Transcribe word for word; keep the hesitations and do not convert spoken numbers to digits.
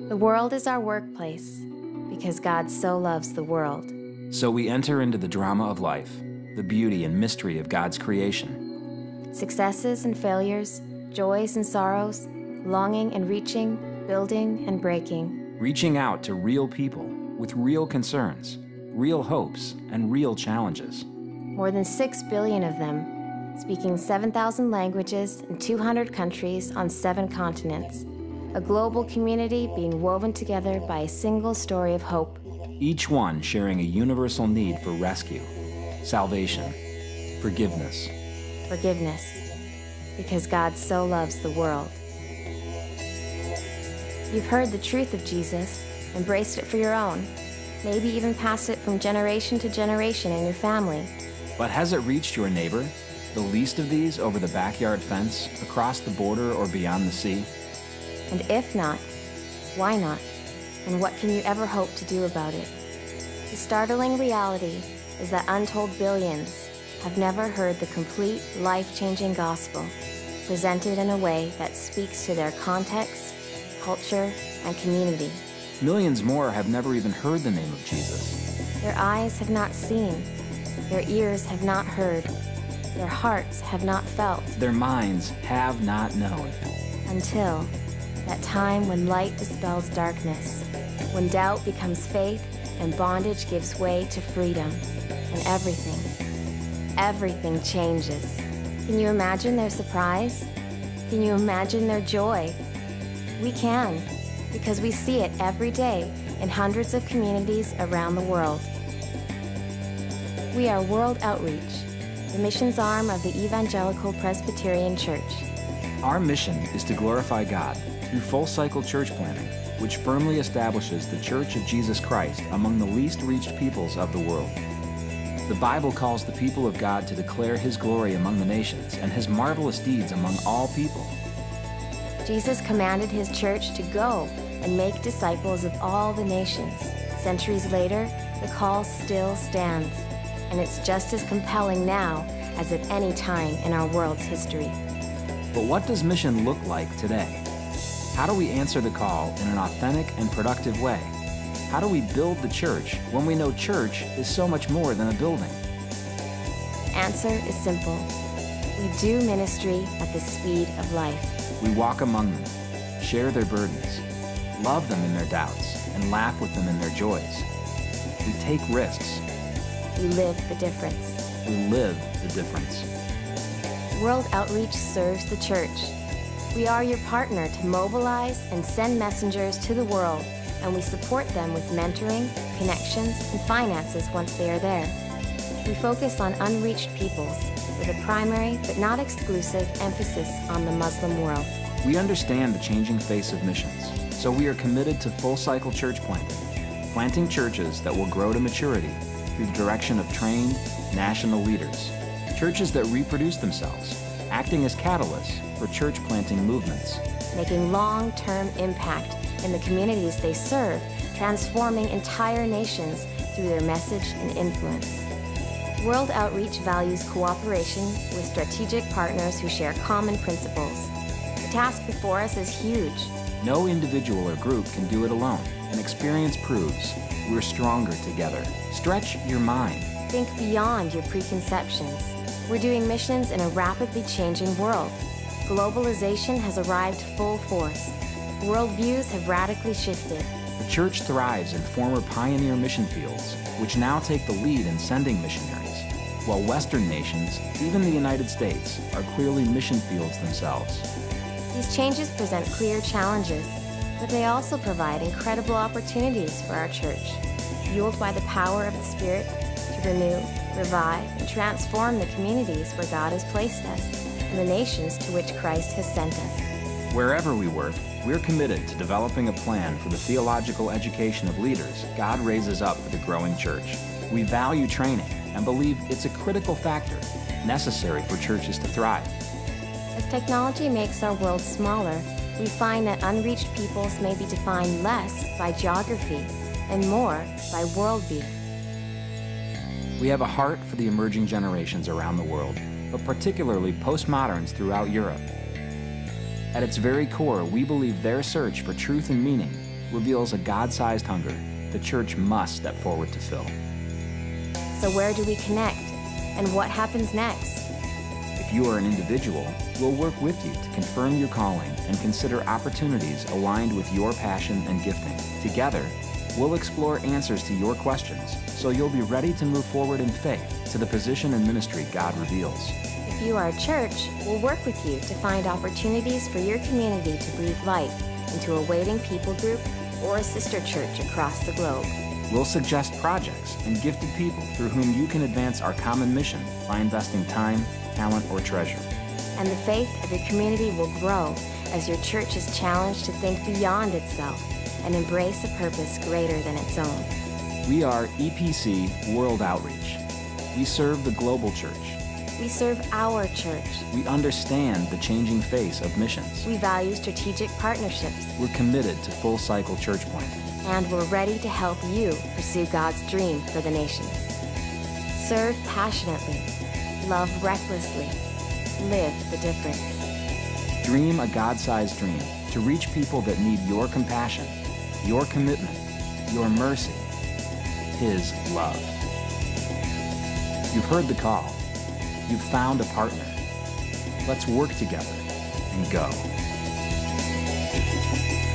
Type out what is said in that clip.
The world is our workplace because God so loves the world. So we enter into the drama of life, the beauty and mystery of God's creation. Successes and failures, joys and sorrows, longing and reaching, building and breaking. Reaching out to real people with real concerns, real hopes, and real challenges. More than six billion of them, speaking seven thousand languages in two hundred countries on seven continents. A global community being woven together by a single story of hope. Each one sharing a universal need for rescue, salvation, forgiveness. Forgiveness, because God so loves the world. You've heard the truth of Jesus, embraced it for your own, maybe even passed it from generation to generation in your family. But has it reached your neighbor, the least of these over the backyard fence, across the border or beyond the sea? And if not, why not? And what can you ever hope to do about it? The startling reality is that untold billions have never heard the complete, life-changing gospel presented in a way that speaks to their context, culture, and community. Millions more have never even heard the name of Jesus. Their eyes have not seen, their ears have not heard, their hearts have not felt. Their minds have not known. Until that time when light dispels darkness, when doubt becomes faith and bondage gives way to freedom, and everything, everything changes. Can you imagine their surprise? Can you imagine their joy? We can, because we see it every day in hundreds of communities around the world. We are World Outreach, the missions arm of the Evangelical Presbyterian Church. Our mission is to glorify God through full cycle church planting, which firmly establishes the Church of Jesus Christ among the least reached peoples of the world. The Bible calls the people of God to declare His glory among the nations and His marvelous deeds among all people. Jesus commanded His church to go and make disciples of all the nations. Centuries later, the call still stands, and it's just as compelling now as at any time in our world's history. But what does mission look like today? How do we answer the call in an authentic and productive way? How do we build the church when we know church is so much more than a building? The answer is simple. We do ministry at the speed of life. We walk among them, share their burdens, love them in their doubts, and laugh with them in their joys. We take risks. We live the difference. We live the difference. World Outreach serves the church. We are your partner to mobilize and send messengers to the world, and we support them with mentoring, connections, and finances once they are there. We focus on unreached peoples with a primary but not exclusive emphasis on the Muslim world. We understand the changing face of missions, so we are committed to full cycle church planting, planting churches that will grow to maturity through the direction of trained national leaders, churches that reproduce themselves, acting as catalysts for church planting movements. Making long-term impact in the communities they serve, transforming entire nations through their message and influence. World Outreach values cooperation with strategic partners who share common principles. The task before us is huge. No individual or group can do it alone, and experience proves we're stronger together. Stretch your mind. Think beyond your preconceptions. We're doing missions in a rapidly changing world. Globalization has arrived full force. Worldviews have radically shifted. The church thrives in former pioneer mission fields, which now take the lead in sending missionaries, while Western nations, even the United States, are clearly mission fields themselves. These changes present clear challenges, but they also provide incredible opportunities for our church, fueled by the power of the Spirit to renew, revive, and transform the communities where God has placed us and the nations to which Christ has sent us. Wherever we work, we're committed to developing a plan for the theological education of leaders God raises up for the growing church. We value training and believe it's a critical factor necessary for churches to thrive. As technology makes our world smaller, we find that unreached peoples may be defined less by geography and more by worldview. We have a heart for the emerging generations around the world, but particularly postmoderns throughout Europe. At its very core, we believe their search for truth and meaning reveals a God-sized hunger the church must step forward to fill. So where do we connect? And what happens next? If you are an individual, we'll work with you to confirm your calling and consider opportunities aligned with your passion and gifting. Together, we'll explore answers to your questions so you'll be ready to move forward in faith to the position and ministry God reveals. If you are a church, we'll work with you to find opportunities for your community to breathe life into a waiting people group or a sister church across the globe. We'll suggest projects and gifted people through whom you can advance our common mission by investing time, talent, or treasure. And the faith of your community will grow as your church is challenged to think beyond itself and embrace a purpose greater than its own. We are E P C World Outreach. We serve the global church. We serve our church. We understand the changing face of missions. We value strategic partnerships. We're committed to full cycle church planting. And we're ready to help you pursue God's dream for the nations. Serve passionately. Love recklessly. Live the difference. Dream a God-sized dream to reach people that need your compassion, your commitment, your mercy, His love. You've heard the call. You've found a partner. Let's work together and go.